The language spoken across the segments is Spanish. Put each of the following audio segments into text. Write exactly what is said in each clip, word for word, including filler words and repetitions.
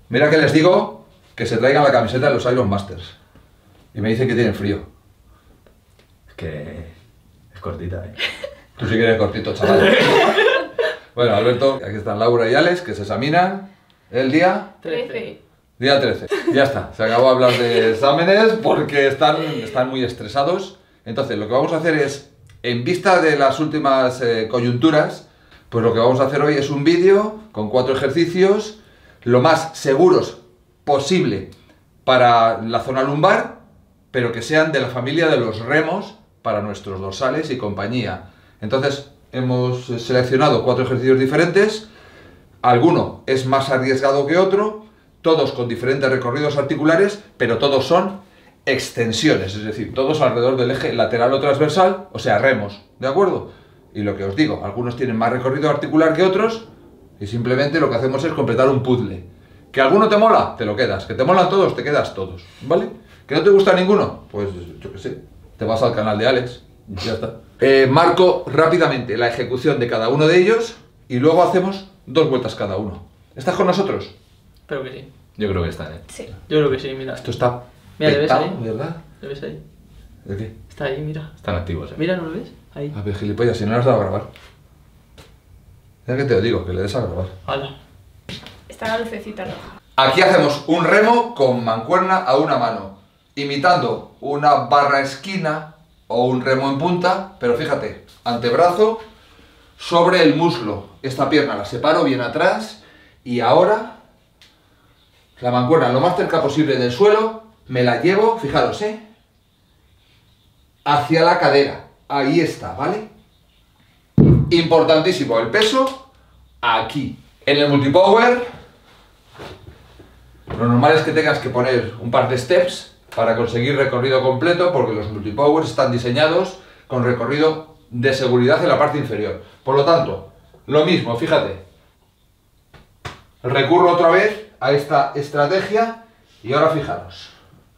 Mira que les digo que se traigan la camiseta de los Iron Masters. Y me dicen que tienen frío. Es que es cortita, ¿eh? Tú sí que eres cortito, chaval. Bueno, Alberto, aquí están Laura y Alex, que se examinan el día... trece. Día trece. Ya está, se acabó de hablar de exámenes porque están, están muy estresados. Entonces, lo que vamos a hacer es, en vista de las últimas eh, coyunturas, pues lo que vamos a hacer hoy es un vídeo con cuatro ejercicios lo más seguros posible para la zona lumbar, pero que sean de la familia de los remos para nuestros dorsales y compañía. Entonces, hemos seleccionado cuatro ejercicios diferentes. Alguno es más arriesgado que otro, todos con diferentes recorridos articulares, pero todos son extensiones, es decir, todos alrededor del eje lateral o transversal, o sea, remos, ¿de acuerdo? Y lo que os digo, algunos tienen más recorrido articular que otros, y simplemente lo que hacemos es completar un puzzle. ¿Que alguno te mola? Te lo quedas. ¿Que te molan todos? Te quedas todos, ¿vale? ¿Que no te gusta ninguno? Pues yo qué sé, te vas al canal de Alex y ya está. Eh, marco rápidamente la ejecución de cada uno de ellos y luego hacemos dos vueltas cada uno. ¿Estás con nosotros? Espero que sí. Yo creo que está, ¿eh? Sí. Yo creo que sí, mira. Esto está Mira, ¿le ves petado, ahí? ¿verdad? ¿Lo ves ahí? ¿De qué? Está ahí, mira. Están activos, ¿eh? Mira, ¿no lo ves? Ahí. A ver, gilipollas, si no le has dado a grabar. Ya que te lo digo, que le des a grabar. Hala. Está la lucecita roja. Aquí hacemos un remo con mancuerna a una mano, imitando una barra esquina o un remo en punta, pero fíjate, antebrazo sobre el muslo. Esta pierna la separo bien atrás y ahora la mancuerna lo más cerca posible del suelo, me la llevo, fijaros, ¿eh? Hacia la cadera. Ahí está, ¿vale? Importantísimo, el peso aquí. En el multipower, lo normal es que tengas que poner un par de steps para conseguir recorrido completo, porque los multipowers están diseñados con recorrido de seguridad en la parte inferior. Por lo tanto, lo mismo, fíjate. Recurro otra vez a esta estrategia y ahora fijaros.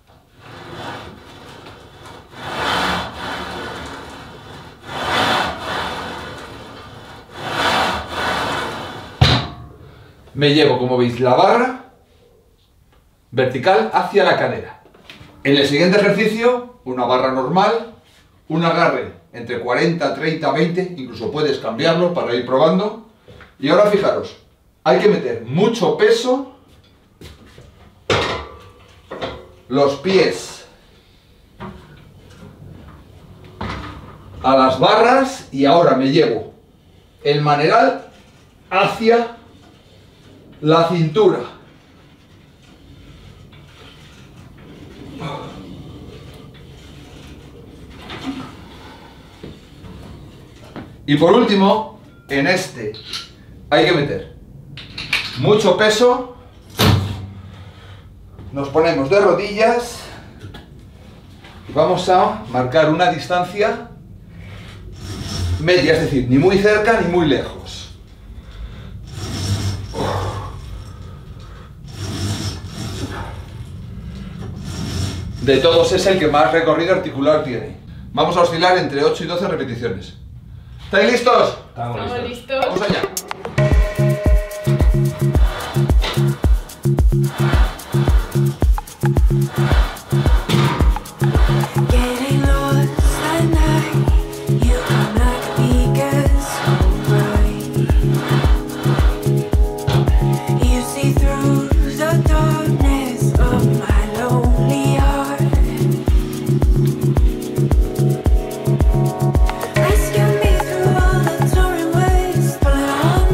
Me llevo, como veis, la barra vertical hacia la cadera. En el siguiente ejercicio, una barra normal, un agarre entre cuarenta, treinta, veinte, incluso puedes cambiarlo para ir probando. Y ahora fijaros, hay que meter mucho peso, los pies a las barras y ahora me llevo el maneral hacia la cintura. Y por último, en este hay que meter mucho peso, nos ponemos de rodillas y vamos a marcar una distancia media, es decir, ni muy cerca ni muy lejos. De todos es el que más recorrido articular tiene. Vamos a oscilar entre ocho y doce repeticiones. ¿Estáis listos? Estamos Estamos listos. listos. Vamos allá. Getting lost at night, you come like beacons so bright. You see through the darkness of my lonely heart. Rescue me through all the touring waves, pulling on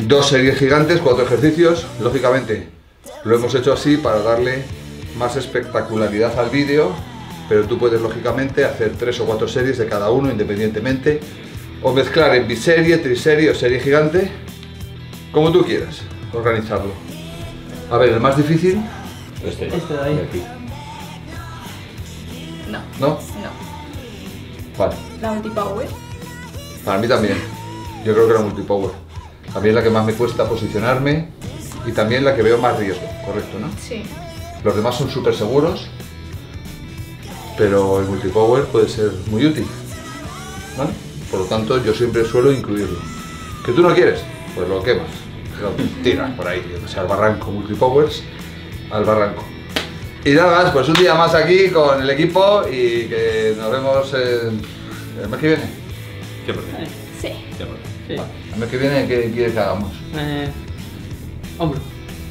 Dos series gigantes, cuatro ejercicios. Lógicamente lo hemos hecho así para darle más espectacularidad al vídeo, pero tú puedes lógicamente hacer tres o cuatro series de cada uno independientemente, o mezclar en biserie, triserie o serie gigante, como tú quieras organizarlo. A ver, el más difícil, Este, Este de ahí. de aquí. No, ¿no? no. Vale, La multipower. para mí también. Yo creo que la multipower. A mí es la que más me cuesta posicionarme y también la que veo más riesgo, correcto, ¿no? Sí. Los demás son súper seguros, pero el multipower puede ser muy útil, ¿vale? Por lo tanto, yo siempre suelo incluirlo. ¿Que tú no quieres? Pues lo quemas, lo tiras por ahí, o sea, al barranco, multipowers, al barranco. Y nada más, pues un día más aquí con el equipo y que nos vemos eh, el mes que viene. ¿Qué por qué? Sí. ¿Qué por qué? Sí. Vale, el mes que viene, ¿qué quieres que hagamos? Eh, hombro.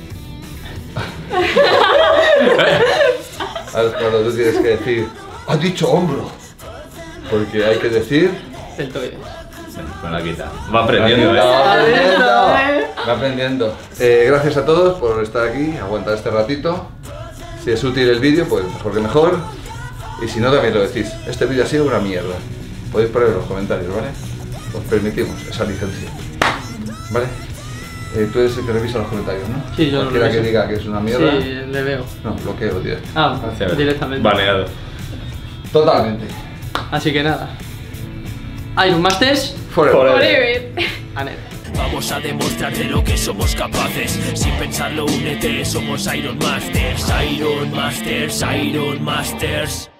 Ahora es cuando tú tienes que decir, has dicho hombro, porque hay que decir... Deltoides. Con la quita. Va aprendiendo, Va ¿eh? aprendiendo, ¿eh? va aprendiendo. Eh, gracias a todos por estar aquí, aguantar este ratito. Si es útil el vídeo, pues mejor que mejor. Y si no, también lo decís. Este vídeo ha sido una mierda. Podéis poner en los comentarios, ¿vale? Os permitimos esa licencia. ¿Vale? Eh, tú eres el que revisa los comentarios, ¿no? Sí, yo lo Cualquiera que reviso. diga que es una mierda. Sí, le veo. No, bloqueo directo. Ah, Hacia ver. directamente. Baneado. Totalmente. Así que nada. Iron Masters, Forever. Forever. a Neve. Vamos a demostrar de lo que somos capaces. Sin pensarlo, únete, somos Iron Masters. Iron Masters, Iron Masters.